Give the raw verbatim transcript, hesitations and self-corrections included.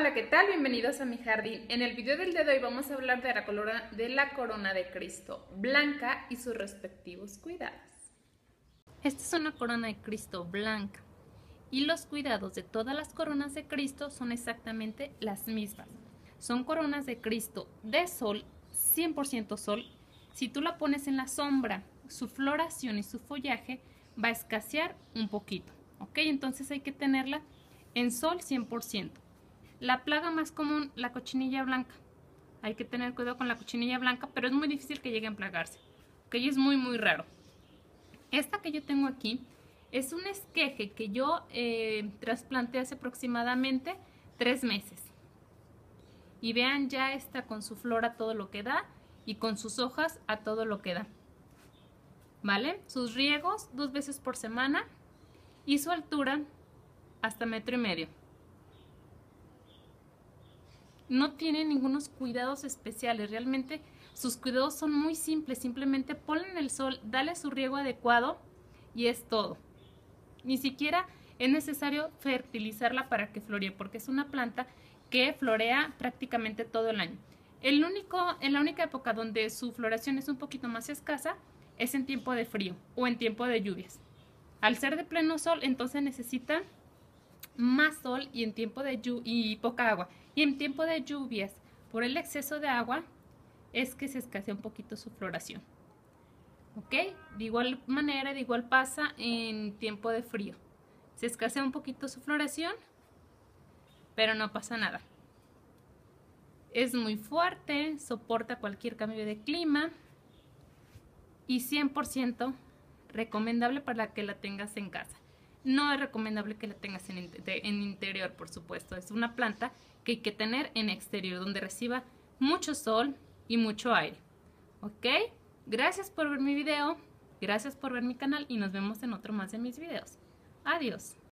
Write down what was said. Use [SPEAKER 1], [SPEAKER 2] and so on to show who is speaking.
[SPEAKER 1] Hola, ¿qué tal? Bienvenidos a mi jardín. En el video del día de hoy vamos a hablar de la corona de, la corona de Cristo blanca y sus respectivos cuidados.
[SPEAKER 2] Esta es una corona de Cristo blanca y los cuidados de todas las coronas de Cristo son exactamente las mismas. Son coronas de Cristo de sol, cien por ciento sol. Si tú la pones en la sombra, su floración y su follaje va a escasear un poquito, ¿ok? Entonces hay que tenerla en sol cien por ciento. La plaga más común, la cochinilla blanca. Hay que tener cuidado con la cochinilla blanca, pero es muy difícil que llegue a plagarse, ¿ok? Es muy, muy raro. Esta que yo tengo aquí es un esqueje que yo eh, trasplanté hace aproximadamente tres meses. Y vean, ya está con su flor a todo lo que da y con sus hojas a todo lo que da. ¿Vale? Sus riegos dos veces por semana y su altura hasta metro y medio. No tiene ningunos cuidados especiales, realmente sus cuidados son muy simples, simplemente ponle en el sol, dale su riego adecuado y es todo. Ni siquiera es necesario fertilizarla para que floree, porque es una planta que florea prácticamente todo el año. El único, en la única época donde su floración es un poquito más escasa es en tiempo de frío o en tiempo de lluvias. Al ser de pleno sol, entonces necesita más sol y en tiempo de lluv y poca agua. Y en tiempo de lluvias, por el exceso de agua, es que se escasea un poquito su floración. ¿Ok? De igual manera, de igual pasa en tiempo de frío. Se escasea un poquito su floración, pero no pasa nada. Es muy fuerte, soporta cualquier cambio de clima y cien por ciento recomendable para que la tengas en casa. No es recomendable que la tengas en, en interior, por supuesto. Es una planta que hay que tener en exterior, donde reciba mucho sol y mucho aire. ¿Ok? Gracias por ver mi video, gracias por ver mi canal y nos vemos en otro más de mis videos. Adiós.